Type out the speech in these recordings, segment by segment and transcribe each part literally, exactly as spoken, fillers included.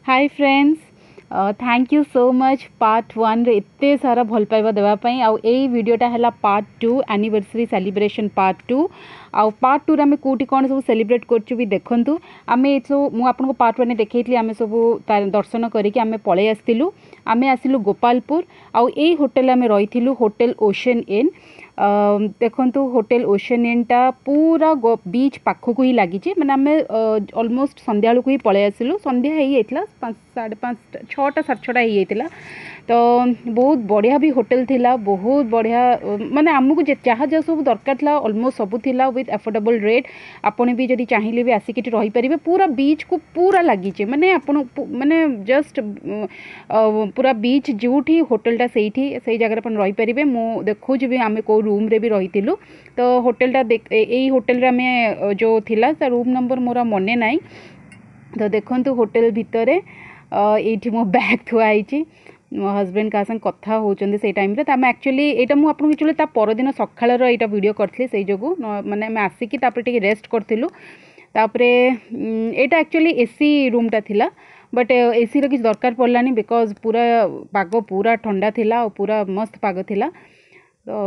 Hi friends, thank you so much part one रे एते सारा भल पाइबा देवाई आउ ए वीडियोटा है part two anniversary celebration part two आउ पार्ट टू आम कौटी कौन सब सेलिब्रेट कर भी देखूँ आम सब मुझे पार्ट वन देखी आम सब दर्शन करके आम पलि आसलु आम आसलु गोपालपुर आउ ए होटेल आम रही होटेल ओशन इन देखु होटेल ओशन इन टा पूरा बीच पाखक ही लगी मैंने आम ऑलमोस्ट संध्या को ही पलि आसलु संध्या हो जाता पाँच साढ़े पाँच छटा साढ़े छटा हो जाता तो बहुत बढ़िया भी होटेल थिला बहुत बढ़िया माने आमको जहाँ जहाँ सब दरकार था ऑलमोस्ट सब थिला विथ अफोर्डेबल रेट आपने भी जदि चाहिए भी आसिक रही पारे पूरा बीच को पूरा लगी माने आपण माने जस्ट पूरा बीच जोठी होटेलटा से जगह अपन रही पारे मु देखो भी आम को रूम रे भी रही तो होटेलटा यही होटेल आम जो थिला रूम नंबर मोर मने नाई तो देखो होटेल भितर ये मो बैग थुआई मो हजबैंड क्या संग कथा होचंदे से टाइम रे तामे एक्चुअली एटा मु आपन एक्चुअली ता परदिन सखाळर एटा वीडियो करथली से जोगु माने मैं आसिकी तापर टिके रेस्ट करथिलु तापरे एटा एक्चुअली एसी रूमटा थिला बट एसी रो किछ दरकार पड़लानी बिकॉज पूरा पाग पूरा ठंडा थिला और पूरा मस्त पाग थिला तो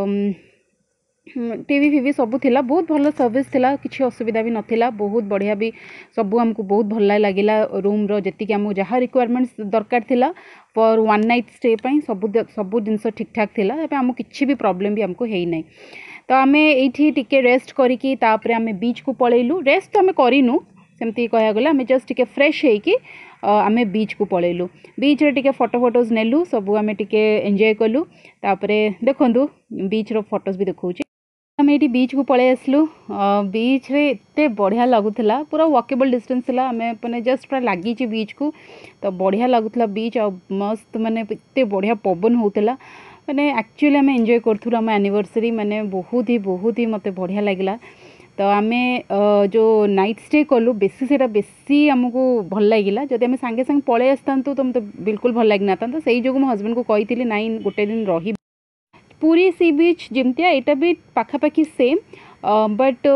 टीवी फिवी सबू थिला बहुत भल सर्विस थिला किसी असुविधा भी नथिला बहुत बढ़िया भी सबू आमको बहुत भल लगिला रूम रो जति आमको जहाँ रिक्वायरमेंट्स दरकार थिला फॉर वन नाइट स्टे पई सबू सबू जिनस ठीक ठाक थिला एबे आमको किछि भी प्रॉब्लम भी आमको हेई नै तो आमे एठी टिके रेस्ट करिकी तापरे आमे बीच को पळेलु रेस्ट तो आमे करिनु सेमती कहया गला आमे जस्ट टिके फ्रेश हेकी आमे बीच को पळेलु बीच रे टिके फोटो फोटोज नेलु सबू आमे टिके एन्जॉय कलु तापरे देखंदु बीच रो फोटोज भी देखौची आम ये बीच को पलि आसलु बीच रे एते बढ़िया लगुला पूरा वॉकेबल डिस्टेंस थी आम मैंने जस्ट पूरा लगी बीच को तो बढ़िया लगुला बीच आ मस्त माने एते बढ़िया पवन होता माने एक्चुअली आम एंजॉय करूँ आम एनिवर्सरी माने बहुत ही बहुत ही मत बढ़िया लगे तो आम जो नाइट स्टे कलु बेसी से बेसी आमको भल लगे जदि आम सांगे सांगे पलि आसता तो मतलब बिल्कुल भल लगी ना तो से जो मो हजबैंड को कही नाई गोटे दिन रही पूरी सी बीच जमतिया यहाँ भी पाखापाखि सेम बट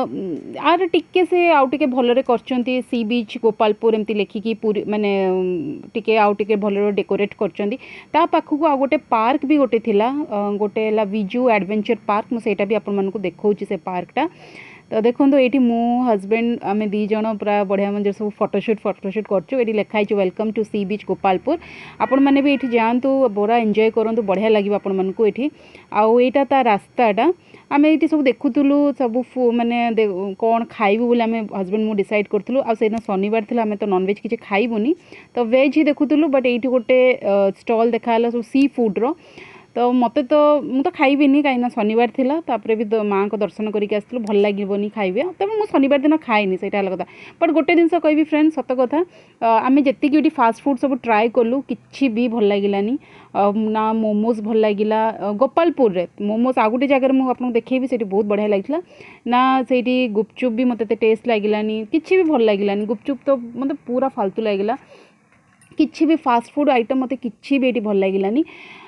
आर टिके से आउ टिके भलरे करचंती सी बीच गोपालपुर एमती लेखिकी पूरी माने टिके आउ टिके भलरे डेकोरेट करचंती ता पाखकु आ गोटे पार्क भी गोटे थिला गोटे ला विजू एडवेंचर पार्क मु सेटा भी आपन मानको देखौची से पार्कटा तो देखो ये मो हजबैंड आम दी जन पूरा बढ़िया मंदिर सब फोटोशूट फोटोशूट करछु ये लिखाई welcome to sea beach Gopalpur आपण मैंने भी ये जातु बड़ा एंजॉय करूँ बढ़िया लगे आपण मानक ये आउ यहाँ ता रास्ताटा आम ये सब देखुलु सब माने कौन खाइबू बोले आम हजबैंड मु डिसाइड करूँ आ शनिवार थी आम तो नॉनवेज किसी खाइबुनी तो वेज ही देखुलु बट ये गोटे स्टॉल देखा सब सी फूड्र तो मत तो मु तो खाइबिनी कहीं शनिवार थिला तापरे भी माँ को दर्शन करके आसलु भल लगे खाइबे तब मुझे शनिवार दिन खाएनी से कथा बट गोटे जिनस कह फ्रेंड सत कथा आम जी फास्ट फूड सब ट्राए कलु कि भी भल लगिलानी ना मोमोज भल लगिला गोपालपुर रे मोमोज आ गोटे जगह मुझे देखी से बहुत बढ़िया लगी ना से गुपचुप भी मत टेस्ट लगिलानी कि भी भल लगिलानी गुपचुप तो मतलब पूरा फालतू लगिला कि भी फास्ट फूड आइटम मत कि भी ये भल लगिलानी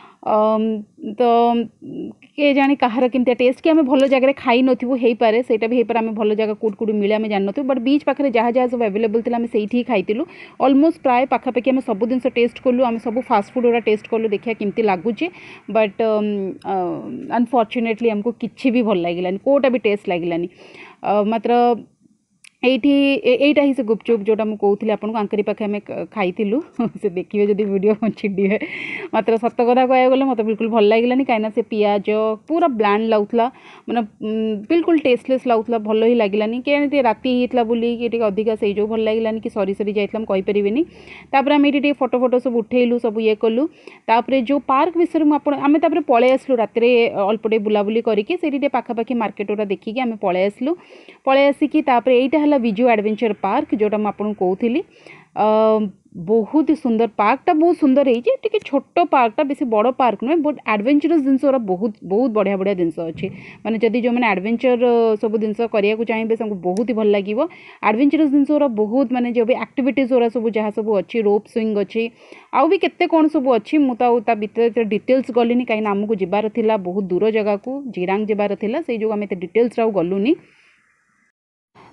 तो के जानी कहार केमती टेस्ट कि आम भल जगह खाई नथु हो पारे सेटा भी आम भल जगह कौट कौट मिले आम जान नु बट बीच पाखे जहाँ जहाँ सब अवेलेबल थी आम से खाइलु ऑलमोस्ट प्राय पाखापाखि आम सब जिन टेस्ट कलु आम सब फास्ट फूड गुड़ा टेस्ट कलु देखिए केमती लगुचे बट अनफॉर्चुनेटली आमको किसी भी भल लगिलानी कोटा भी टेस्ट लगिलानी मात्र एठी एटा ही से गुपचुप जोटा मुझे कहूली आपको आंकरी पाखे आम खाइलु से देखिए जब वीडियो छिड़े मात्र सत कथा कह गले मत बिल्कुल भल लगिलानी कहीं से पियाज पूरा ब्लांड लगुला मैंने बिल्कुल टेस्टलेस लगुला भल ही लगिलानी कि राति होता बोली अधिका से जो भल लगिलानी कि सरी सरी जाइए कहीपरिनी तापर आम ये फोटो फोटो सब उठेलु सब ये कलु तापर जो पार्क विषय मुझे आम तापर पलि आसलु रात अल्पटे बुलाबुली करके पाखापाखि मार्केट गुड़ा देखिकी आम पलि आसलु पलि आसिकी यहाँ है विजू एडवेंचर पार्क जोटा मुझे कहूली बहुत ही सुंदर पार्कटा बहुत सुंदर है छोट पार्कटा बेसी बड़ पार्क नुहे बट एडवेंचरस जिनस बहुत बहुत बढ़िया बढ़िया जिनस अच्छी माने जदि जो मैंने एडवेंचर सब जिनस करने चाहिए से बहुत ही भल लगे एडवेंचरस जिनस बहुत माने जो भी एक्टिविटीज गुरा सब जहाँ सब अच्छी रोप स्विंग अच्छी आउ भी केते कौन सब अच्छी मुझे भितर डिटेल्स गलिनी कहीं आमको जबार बहुत दूर जगह को जिरांग जबार से जो आम डिटेल्स गलुनी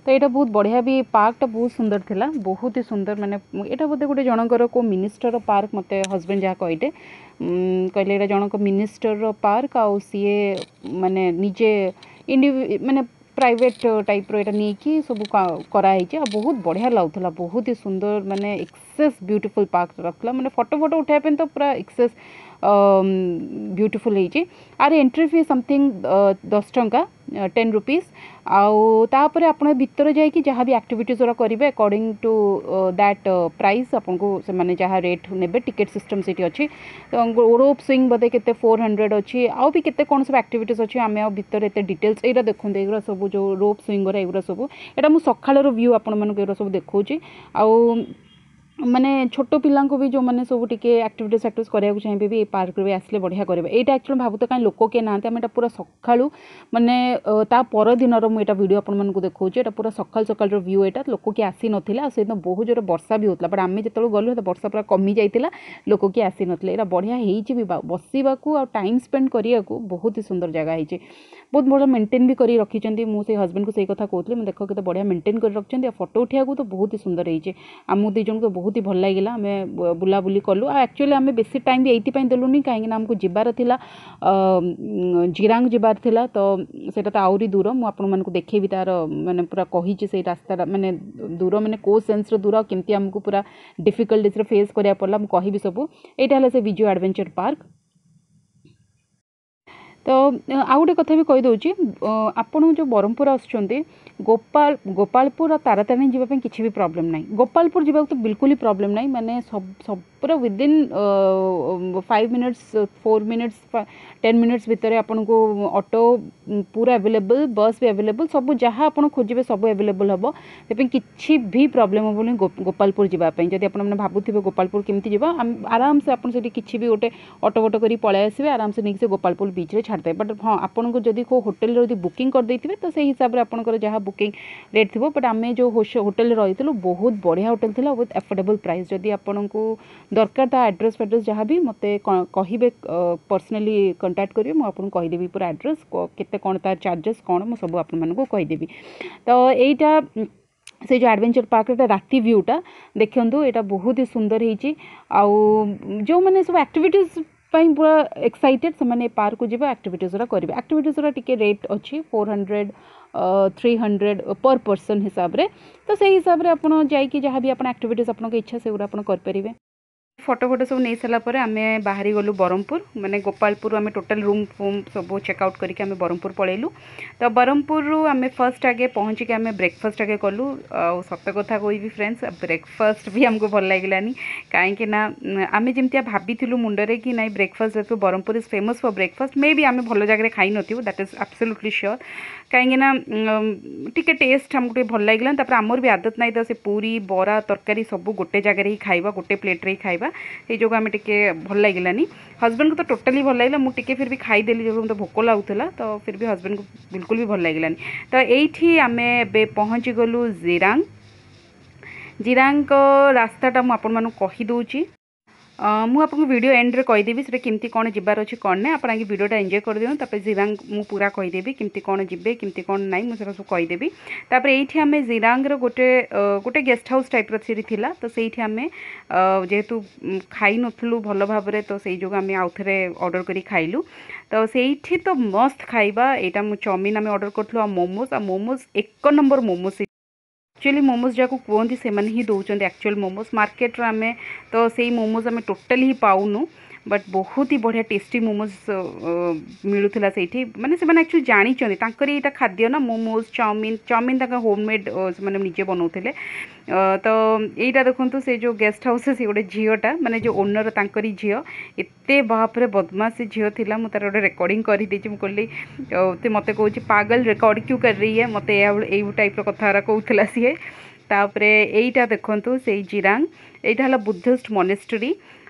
तो यहाँ बहुत बढ़िया भी पार्कटा बहुत सुंदर थिला बहुत ही सुंदर माने यहाँ बोधे गोटे जनकर को मिनिस्टर पार्क मत हजबैंड जहाँ कहते कहले यहाँ जनक मिनिस्टर पार्क आउ सी माने निजे इंडिवि माने प्राइवेट टाइप रो नहीं कि सब कराई बहुत बढ़िया लगुला बहुत ही सुंदर माने एक्सेस ब्यूटीफुल पार्क रखला माने फोटो फोटो उठाई तो पूरा एक्सेस ब्यूटीफुल होती आर एंट्री फी समथिंग दस टंका टेन रुपीज आउ तापर आप भीतर जाकि जहाँ भी एक्टिविटीज गुरा करेंगे अकॉर्डिंग टू दैट प्राइस आपको से माने जहाँ रेट ने टिकेट सिस्टम से अच्छी तो रोप स्विंग बोधे के फोर हंड्रेड अच्छी आउ भी केते कौन सब एक्टिविटीज अच्छी आम आ भीतर एत डिटेल्स यहाँ देखते ये सब जो रोप स्विंग गुरा एगुरा सब यहाँ मुझे सकाळ व्यू आपण सब देखा आउ माने छोट पिला को भी जो मैंने सब टी एक्टिविटीज एक्टिविटीज कराया चाहिए भी पार्क भी आसले बढ़िया करेंगे यहाँ एक्चुअली भावुत कहीं लोक किए ना आम पूरा सकाळू माने ता पर दिन मुझे वीडियो आपको देखा यहाँ पूरा सकाल सकाल व्यू यहाँ लोक किए आसी नाला से बहुत जोर वर्षा भी होता बट आम जो गलु वर्षा पूरा कमी जाता लोक किए आसी ना यहाँ बढ़िया हो बसवाक आ टाइम स्पेंड करने को बहुत ही सुंदर जगह है बहुत बढ़िया मेंटेन भी करी रखी मुझे हजबैंड को सही कथा कहते देख के बढ़िया मेंटेन कर रखिंट फोटो उठाया तो बहुत ही सुंदर होती आम दी जन को बहुत ही भल लगे आम बुलाबुली कलु एक्चुअली आम बेसी टाइम भी ये देलुनी कहीं आमको जीवार थिला जिरांग जीवार थिला तो सेटा तो आउरी दूर मुझे देखेबी तार माने पूरा कही से रास्ता माने दूर माने को सेंस रो दूर केमती आमको पूरा डिफिकल्टीज फेस करिया पड़ला मु कहिबी सब एटा हला से विजु एडवेंचर पार्क। तो आउ गोटे कथा भी कहीदे आपण जो ब्रह्मपुर आसुँच गोपाल गोपालपुर और तारातारिणी जावाई किसी भी प्रॉब्लम ना गोपालपुर जावाक तो बिल्कुल ही प्रॉब्लम ना माने सब सब पूरा within five minutes four minutes ten minutes भितर आपन को ऑटो पूरा अवेलेबल बस भी अवेलेबल सब जहाँ आप खोजे सब अवेलेबल हम से किसी भी प्रॉब्लम हम गो, गोपालपुर जावाई जब आप भावुथे गोपालपुर केमती जा आराम से आपन से किसी भी गोटे ऑटो वोटो कर पलि आसवे आराम से नहीं से गोपालपुर बीच में छाड़ते बट हाँ आपन को जब को होटेल रो बुकिंग कर देते तो सही हिसाब से आपंकर जहाँ बुकिंग रेट थी बट आम जो होटेल रही बहुत बढ़िया होटेल थी बहुत एफोर्डेबल प्राइस जदि आपन को दरकार ता एड्रेस फेड्रेस जहाँ भी मत कहे पर्सनाली कंटाक्ट करेंगे मुझे आपको कहीदेवी पूरा एड्रेस केते कौन तार चार्जेस कौन मुझे सब आपको कहीदेवी। तो यहीटा से जो एडवेंचर पार्क राति व्यूटा देखु यहाँ बहुत ही सुंदर होती जो मैंने सब एक्टिविटीज पूरा एक्साइटेड से मैंने पार्क को जीवा एक्टिविटीज करेंगे एक्टिविटीज टी रेट अच्छी four hundred three hundred per person हिसाब से तो से हिसाब से आप जहाँ भी आप एक्टिविटीज आपको इच्छा से आप करेंगे। फोटो फोटो सब नहीं सारापर आम बाहरी गलु ब्रह्मपुर माने गोपालपुर आम टोटाल रूम फूम सब चेकआउट करके आम ब्रह्मपुर पलैलु तो ब्रह्मपुर आम फर्स्ट आगे पहुँचिक आम ब्रेकफास्ट आगे कलु आ सत कथा कहि फ्रेंड्स ब्रेकफास्ट भी आमको भल लगे कहीं आम जमी भाभी मुंडरे कि ना ब्रेकफास्ट जेहतु Berhampur is famous for breakfast मे भी आम भल जगह खाई नथि दैट इज एब्सोल्युटली श्योर कहीं टी टेस्ट आमको भल लगे आमर भी आदत ना तो से पूरी बरा तरकारी सब गोटे जगह ही खाइबा गोटे प्लेट रे खाइबा ये जो आम टे भल लगे हजबैंड को तो टोटाली भल लगे मुझे फिर भी खाईदेली जो मतलब भोक लगुला तो फिर भी हजबैंड को बिल्कुल भी भल लगे तो ये आम ए पहुँची गलु जिरांग जिरांग रास्ताटा मुझे कहीदे मुझे आपको वीडियो एंड रे कहीदेवी से केमती कौन जबार अच्छी कौन ना आप वीडियोटा एंजॉय कर दियो तापर जिरांग मु पूरा कहीदेवी केमती कौन जीवे केमती कौन नाई मुझे सब कहीदेवी तापर ये आम जिरांग गोटे गोटे गेस्ट हाउस टाइप री थिला तो से आम जेहेतु खाई नथलु भल भाव तो से जो आम आउ थे ऑर्डर करी खाइलु तो से तो मस्त खाइबा यहाँ मु चाउमिन आम ऑर्डर करूँ आ मोमोज आ मोमोज एक नंबर मोमोज एक्चुअली मोमोज जहाँ कहते से ही दौरान एक्चुअल मोमोज मार्केट आम तो से मोमोज आम टोटाली ही पाऊनु बट बहुत ही बढ़िया टेस्टी मोमोज मिलूला से माने से एक्चुअली जानते यहाँ खाद्य ना मोमोज चाउमिन चाउमिन होममेड मैंने निजे बनाते तो यहाँ देखो से जो गेस्ट हाउस से गोटे झीटा माने जो ओनर तांकरी झील एते बापरे बदमाश झील थी मुझे गोटे रेकर्डिंग कर कहली तो मत कह पागल रेकर्ड क्यों कर रही है मत यही टाइप कथा कहला सी तापर यहीटा देखु से जिरांग यहाँ है बुद्धिस्ट मोनेस्ट्री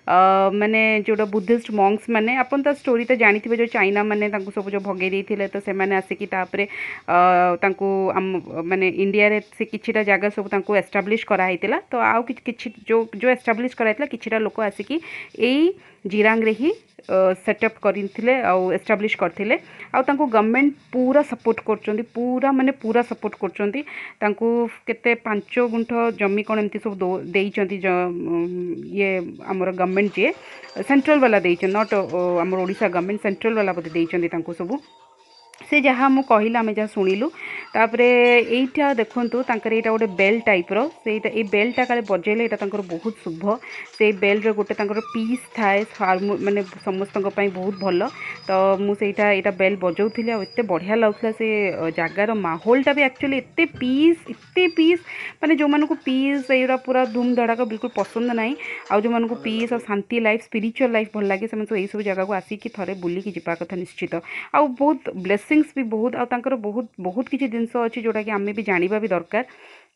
माने जोटा बुद्धिस्ट मॉन्क्स माने अपन ता स्टोरी तो जानी जो चाइना माने तांको सब जो भगे देते तो से मैंने आसिकी तापरे तांको माने इंडिया रे से किछिटा जगह सब तांको एस्टाब्लिश कराइतिला तो आउ किछि जो जो एस्टाब्लिश कराइतिला किछिटा लोक आसिकी एई जिरांग रे ही सेटअप करथिले आउ एस्टाब्लिश करथिले आउ तांको गवर्नमेंट पूरा सपोर्ट करचंदी पूरा माने पूरा सपोर्ट करचंदी तांको केते पांच गुंठ जमी कोन एमती सब देइचंती ये हमर गवर्नमेंट जे सेंट्रल वाला देइचन नॉट हमर ओडिसा गवर्नमेंट सेंट्रल वाला बते देइचंदी तांको सब से जहाँ मु कहला आम जहाँ शुणिलु तापरे एइटा देखंतु तांकर एटा गोटे बेल टाइप रो सेटा ए बेलटा काले बजेले एटा तांकर बहुत शुभ से बेल रे गोटे तांकर पीस थाए माने समस्तक पई बहुत भलो तो मु सेटा एटा बेल बजाउथिले आ एते बढ़िया लागुथला से जगार माहौलटा भी एक्चुअली एते पीस एते पीस माने जो मानको पीस एरा पूरा धूम धड़ाक बिल्कुल पसंद नाही आ जो मानको पीस और शांति लाइफ स्पिरिचुअल लाइफ भल लागे से सब एई सब जगह को आसी कि थरे बुली कि जिपा कथा निश्चित आ बहुत ब्लेसिंग्स भी बहुत आ तांकर बहुत बहुत किछि जिंस अछि जोटा कि आमे भी जानिबा भी दरकार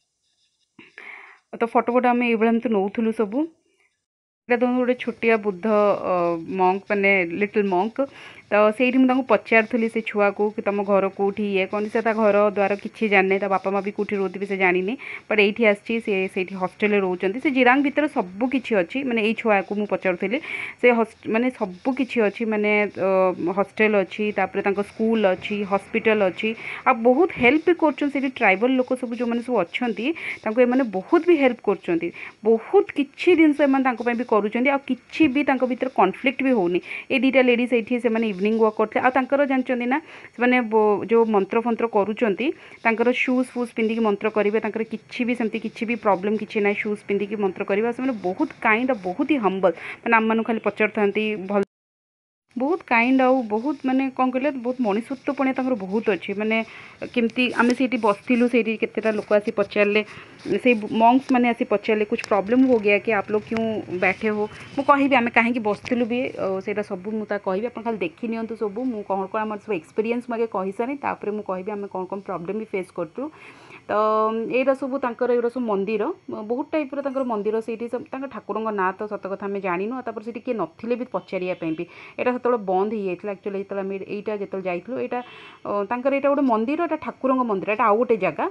तो फोटो फोटो आमे एबळम तो नौथुलु सबु गोटे छोटिया बुद्ध मंक माने लिटिल मंक तो से पचारूली से छुआ को कि तुम घर कौटी ये कौन से घर द्वार किसी जाने बापा माँ भी कौटी रोथे से जानी बट ये आसी से हस्टेल रोचे से जिरांग भितर सबू किसी अच्छी माने ये छुआ को मुझे पचारूली से माने सबू किसी अच्छी माने हस्टेल अच्छी स्कूल अच्छी हॉस्पिटल अच्छी आ बहुत हेल्प भी कर ट्राइबल लोक सब जो मैंने सब अच्छा मैंने बहुत भी हेल्प कर बहुत किसी जिनस भी करुँच आ कि भी भितर कॉन्फ्लिक्ट भी होनी ये दीटा लेडीज ये से इवनिंग वॉक करते आर जानते ना से जो मंत्र फंत्र करुँच शूज फूज पिंधिकी मंत्र करेंगे किसी भी सेमती किसी भी प्रॉब्लम किसी ना शूज पिंधिकी मंत्र करवा से बहुत काइंड बहुत ही हम्बल मैंने आम मन खाली पचार था भल बहुत काइंड आउ बहुत माने कौन कहले बहुत मनुष्यत्वपणे तंकर बहुत अच्छी माने केमती आमे सेठी बसथिलु सेठी केतेटा लोक आसी पचारले से मॉन्क्स माने आसी पचारले कुछ प्रॉब्लम हो गया कि आप लोग क्यों बैठे हो मु कहिबे आमे काहे कि बसथिलु भी सेटा सब मु ता कहिबे अपन खाली देखि नियंतु सब मु कोन कोन हमर सब एक्सपीरियंस मागे कहि सारी तापरे मु कहिबे आमे कोन कोन प्रॉब्लम भी फेस करतु तो एरा सब तांकर एरा सब मंदिर बहुत टाइप रो तांकर मंदिर सेठी सब तांकर ठाकुरंग ना तो सत कथा आमे जानिनु तापर सेठी के नथिले भी पचारिया पे भी एटा सतळ बंद ही जाइतला एक्चुअली जेतला आमे एटा जेतल जाइतलु एटा तांकर एटा गोटे मंदिर एटा ठाकुरंग मंदिर एटा आ गोटे जगह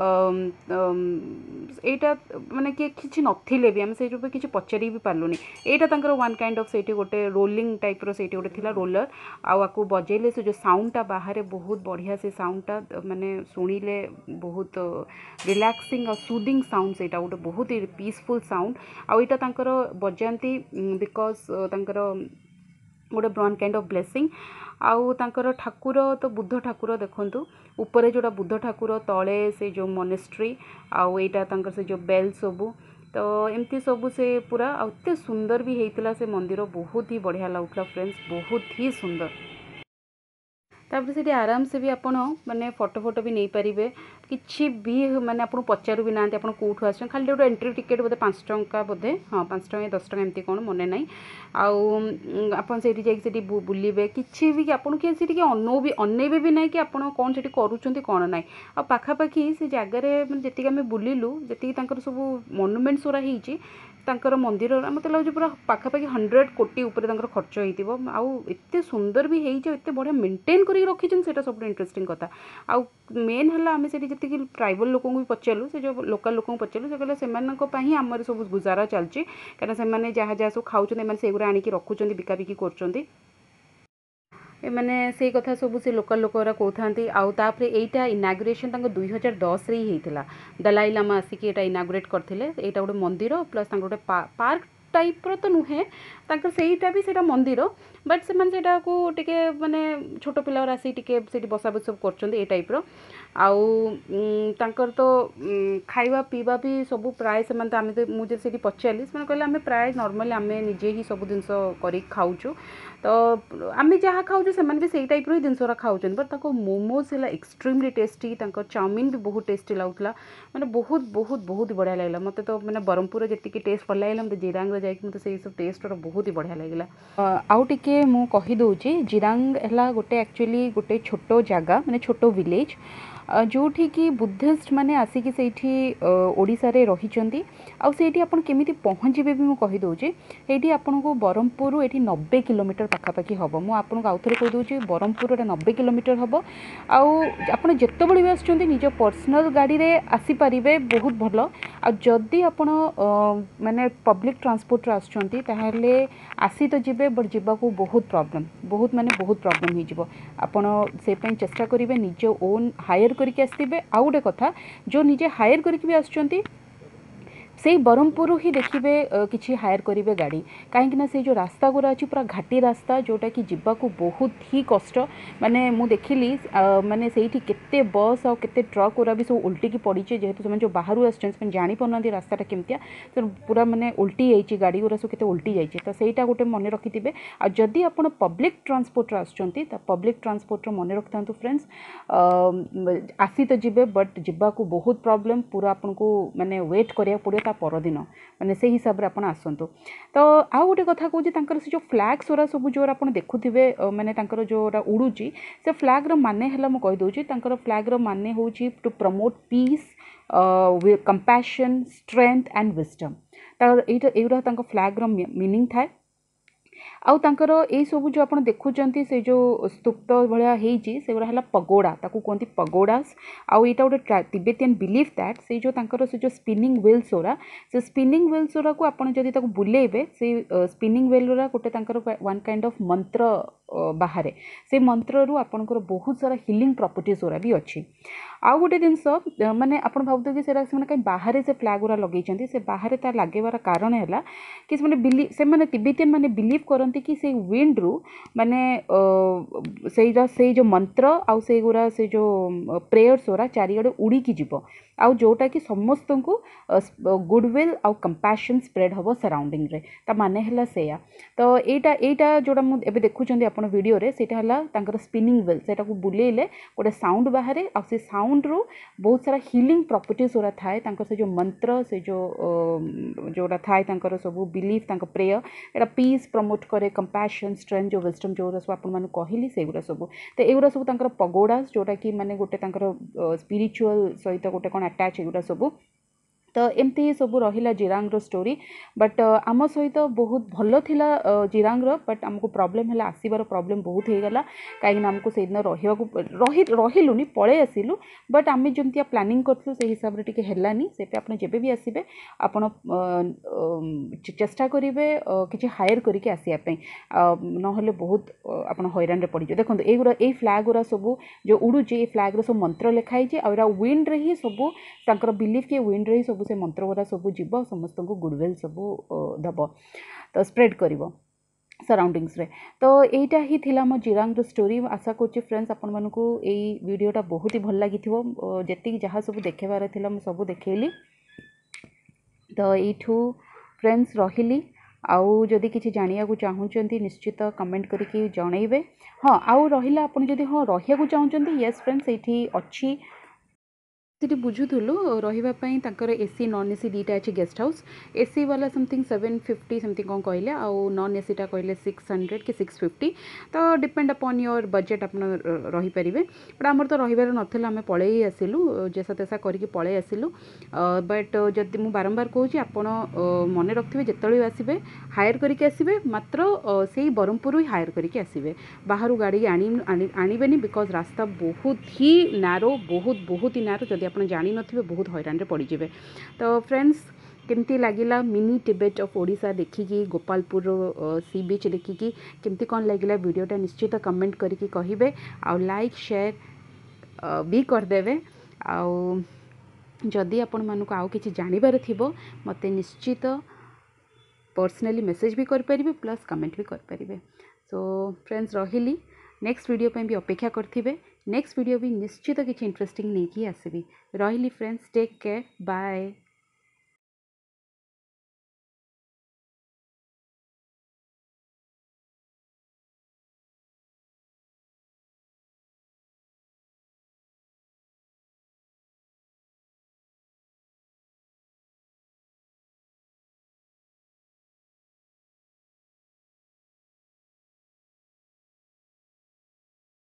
एटा माने के किछि नथिले भी आमे से रूपे किछि पचारि भी पारलुनी एटा तांकर वन काइंड ऑफ सेठी गोटे रोलिंग टाइप रो सेठी गोटे थिला रोलर आकु बजेले से जो साउंडटा बाहर बहुत बढ़िया से साउंडटा माने सुनिले बहुत रिलैक्सिंग और सूदिंग साउंड से गोटे बहुत ही पीसफुल साउंड आईटा तांकर बजाती बिकज तांकर गोटे वन काइंड ऑफ ब्लेसिंग आउ तांकर ठाकुर तो बुद्ध ठाकुर देखंतु ऊपर जोटा बुद्ध ठाकुर तले से जो मोनेस्ट्री आउ एटा तांकर से जो बेल सबू तो एमती सबू से पूरा एते सुंदर भी होता से मंदिर बहुत ही बढ़िया लगुला फ्रेंड्स बहुत ही सुंदर तापर से आराम से भी आपण माने फोटो फोटो भी नहीं पारे किसी भी माने आपन पचारू भी ना आपन कोठू आस खाली गोटे एंट्री टिकेट बोधे पाँच टंका बोधे हाँ पाँच टंका दस टंका एमती कौन मन ना आपन से जाकि बुलिबे किसी भी आपन किए से अनौ भी अनैबे भी ना कि आपन कौन से करुँच कौन ना आ पाखापाखि से जगार जी आम बुलिलु जी सब मनुमेंट्स गुरा होती तांकर मंदिर मत लगे पूरा पाखापाखि हंड्रेड कोटी उपर खर्च हो आउ एते सुंदर भी होते बढ़िया मेंटेन कर रखी से सब इंटरेस्टिंग कथा आउ मेन है आम से जी ट्राइबल लोक भी पचारू से जो लोकल लोक पचारू से कहले से आमर सब गुजारा चलती कहीं जहाँ जहाँ सब खाऊँ से आनिक रखुच्च बिकाबिकी कर मैंने से कथा सब से लोकल लोक कहते आउ तापर एटा इनागुरेशन दुई हजार दस रे ही होता दलाई लामा आसिक एटा इनागुरेट करते यहाँ गोटे मंदिर प्लस गोटे पार्क टाइप रो तो नुहे तांकर सेटा भी सेटा मंदिर बट से माने को टिके माने छोट पिला आसी टिके सेठी बसा बस सब करछन ए टाइप रो आउ तांकर तो खाइबा पीवा भी सब प्राय से माने आमे तो मुझे सेठी पचारली से कहले आमे प्राय नॉर्मली आमे निजे ही सब जिनस करी खाउछु तो आमे जहाँ खाऊँ से भी सही टाइप रो जिनसरा खाऊँ बट ताको मोमोज है एक्सट्रीमली टेस्टी तांकर चाउमिन भी बहुत टेस्टी लगुला माने बहुत बहुत बहुत बढ़िया लगला मते तो माने बरहमपुर जी टेस्ट भल लगला मते जिरांग रे जाइक मते से सब टेस्ट बहुत ही बढ़िया लगला आउ टिके मु कहि दउची जिरांग हला गोटे एक्चुअली गोटे छोटो जगह माने छोटो विलेज जोठी कि बुद्धिस्ट माने आसिकी सेठी ओडिसा रे रहिचंती आउ सेठी आपण केमिति पहुँचबे भी मु कहि दउची एठी आपनको बरहमपुर एठी नब्बे किलोमीटर पाखापाखि हबो मु आपनको आउथरे कहि दउची बरहमपुर रे नब्बे किलोमीटर हबो आउ आपण जेतेबेले भी आछंती निज पर्सनल गाड़ी रे आसी परिबे बहुत भलो आ जदी आपण माने पब्लिक ट्रांसपोर्ट रे आछंती ताहाले आसी तो जिबे बट जिबा को बहुत प्रॉब्लम बहुत माने बहुत प्रॉब्लम ही जिवो आपण से पई चेष्टा करिवे निज ओन हायर करके आसतिबे आ गोटे कथा जो निजे हायर करके भी आछंती से बरहमपुर ही देखिए किसी हायर करेंगे गाड़ी कहीं से जो रास्ता गुरा अच्छी पूरा घाटी रास्ता जोटा कि जीवाकू बहुत ही कष्ट माने मु देखिली माने से केते बस आ केते ट्रक गुरा भी सब उल्टी की पड़ी जेहेतु से जो बाहर आसुँच जानी पाना रास्ताटा केमतिया तो पूरा माने उल्टी जाइए गाड़ी गुरा सब केते उल्टी जाइए तो सहीटा गोटे मन रखिथे आ जदि आप पब्लिक ट्रांसपोर्ट आसुँच पब्लिक ट्रांसपोर्ट मन रखि था फ्रेंड्स आसी तो जीवे बट जीवाकू बहुत प्रॉब्लम पूरा आपको माने वेट करिया पड़े परदिन माने से हिसाब रे आपण आसंतु तो आ गोटे कथा कहूँ से जो फ्लैग्स गुरा सब जो आप देखुवे माने तांकर जोरा उड़ूची से फ्लैग रो माने हला मु कहि दउची तांकर फ्लैग रो माने होची to promote peace compassion strength and wisdom ता एटा एउरा तांकर फ्लैग रो मीनिंग थाए आउ तांकर ए सब जो आप देखुंत से जो स्तूप भाया से गुरा है पगोड़ा ताकू कहती पगोड़ास आउ यहाँ गोटे तिबेटियन बिलीव दैट से जो तांकर से जो स्पिनिंग व्हील्स गुरा से स्पिनिंग व्हील्स गुरा को आपन जदि ताकू बुलेबे से स्पिनिंग व्हील गुरा गोटे तांकर वन काइंड ऑफ मंत्र बाहर से मंत्र रु आपनकर बहुत सारा हिलिंग प्रॉपर्टीज गुरा भी अच्छी आउ गोटे जिनस माने आपन भावते कि सेरा से कहीं बाहर से फ्लैग गुरा लगे से बाहर तार लगेबार कारण है कि से बिली से माने तिबेटियन माने बिलीव करती कि से विंड रु माने से से जो मंत्र आउ से गुरा से जो प्रेयर्स गुरा चारिआडे उड़ी की जीवो आउ जोटा कि समस्त को गुडविल आउ कंपैशन स्प्रेड हम सराउंडिंग रे ता माने हला सेया तो एटा एटा जोटा मु एबे देखुचंदी आपण वीडियो रे सेटा हला तांकर स्पिनिंग व्हील सेटा को बुलेले गोटे साउंड बाहर आउ से साउंड रु बहुत सारा हीलिंग प्रॉपर्टीज गुरा थाए तांकर से जो मंत्र से जो जोटा थाए तांकर सब बिलीफ तांकर प्रेयर एटा पीस प्रमोट करे कंपैशन स्ट्रेंथ जो विजडम जो सब आपण मानु कहली सेगुरा सब तो एगुरा सब तांकर पगोडास जोटा कि माने गोटे तांकर स्पिरिचुअल सहित गोटे कोन अटैच एगुरा सब तो एमती ही सब रहा जिरांग स्टोरी बट आम सहित बहुत भल थिला जिरांग बट आमको प्रॉब्लम है आसबार प्रॉब्लम बहुत हो गला कहीं आमको से दिन रही रही पलि आसिलु बट आम जमी प्लानिंग करूँ से हिसाब से टी है से आप जब भी आसबे आप चेष्टा करेंगे कि हायर करके आसवाई ना बहुत आप हैरान पड़ जाए देखो युरा ये फ्लैग गुरा सब जो उड़ूची ये फ्लैग रो सब मंत्र लिखाई आउरा विंड रे ही सब बिलीफ कि विंड रे ही सब से मंत्र गुरा सब जीव समस्त को गुडविल सब दब तो स्प्रेड कर सराउंडिंग्स रे तो यहीटा ही थिला मो जिरांग स्टोरी आशा करुच्ची फ्रेंड्स आपण मानकू एई वीडियोटा बहुत ही भल लगी जी जहाँ सब देखेबार थिला मु सब देखैली तो यू फ्रेंड्स रही आउ जदि किसी जानिया को चाहूँगी निश्चित कमेंट करके जनइबे हाँ आउ रहिला आपण जदि हाँ रहिया चाहूँगी येस फ्रेंड्स ये अच्छी सीटी बुझुलु रही तांकर एसी नॉन एसी दीटा अच्छे गेस्ट हाउस एसी वाला समथिंग सेवेन फिफ्टी समथिंग कौन कहले आउ नॉन एसीटा कहले सिक्स हंड्रेड कि सिक्स फिफ्टी तो डिपेंड अपॉन योर बजेट आप रहीपर बट आमर तो रहीबार नाला आम पलि आसिलु जैसा तैसा करके पलि आसिलु बट जदि मु बारंबार कहूँ आपण मन रखिए जिते आसबे हायर करके आसबे मात्र से बरहमपुर ही हायर करके आसबे बाहर गाड़ी आनिबेनी बिकज रास्ता बहुत ही नारो बहुत बहुत ही नारो जदि आप जानी नथिबे बहुत हैरान रे पड़ जाए तो फ्रेंड्स केमती लगिला मिनी टिबेट ऑफ ओडिशा देखिकी गोपालपुर सी बीच देखिकी केमती कौन लगिला वीडियोटा निश्चित कमेंट करके कहिबे आ लाइक शेयर भी करदेवे आउ जदि आपण मानक आउ किछि जानिबार थिबो मते निश्चित पर्सनली मेसेज भी कर परिबे प्लस कमेंट भी कर परिबे सो फ्रेंड्स रहिली नेक्स्ट वीडियो पे भी अपेक्षा करथिबे नेक्स्ट वीडियो भी निश्चित किछि इंटरेस्टिंग नहीं कि आसबी रहिली फ्रेंड्स टेक केयर बाय।